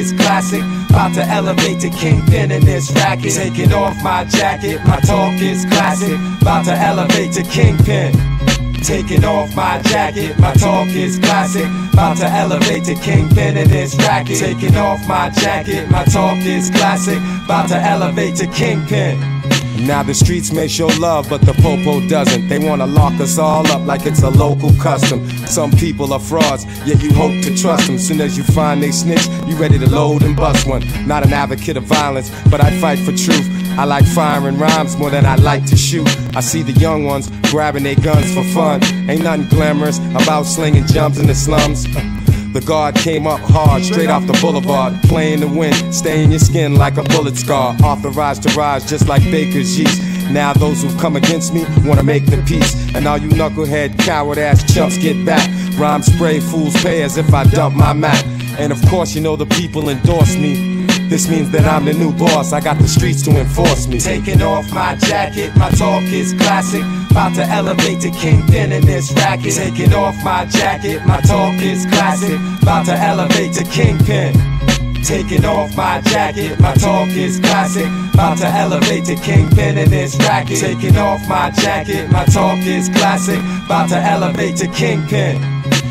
is classic. About to elevate to kingpin in this racket. Taking off my jacket, my talk is classic. About to elevate to kingpin. Taking off my jacket, my talk is classic. About to elevate to kingpin in this racket. Taking off my jacket, my talk is classic. About to elevate to kingpin. Now the streets may show love, but the popo doesn't. They wanna lock us all up like it's a local custom. Some people are frauds, yet you hope to trust them. Soon as you find they snitch, you ready to load and bust one. Not an advocate of violence, but I fight for truth. I like firing rhymes more than I like to shoot. I see the young ones grabbing their guns for fun. Ain't nothing glamorous about slinging jumps in the slums. The guard came up hard, straight off the boulevard, playing the wind, stain your skin like a bullet scar. Authorized to rise just like baker's yeast. Now those who've come against me wanna make the peace. And all you knucklehead, coward-ass chumps get back. Rhyme spray, fools pay as if I dump my Mac. And of course you know the people endorse me. This means that I'm the new boss, I got the streets to enforce me. Taking off my jacket, my talk is classic. About to elevate to kingpin in this racket. Taking off my jacket, my talk is classic. About to elevate to kingpin. Taking off my jacket, my talk is classic. About to elevate to kingpin in this racket. Taking off my jacket, my talk is classic. About to elevate to kingpin.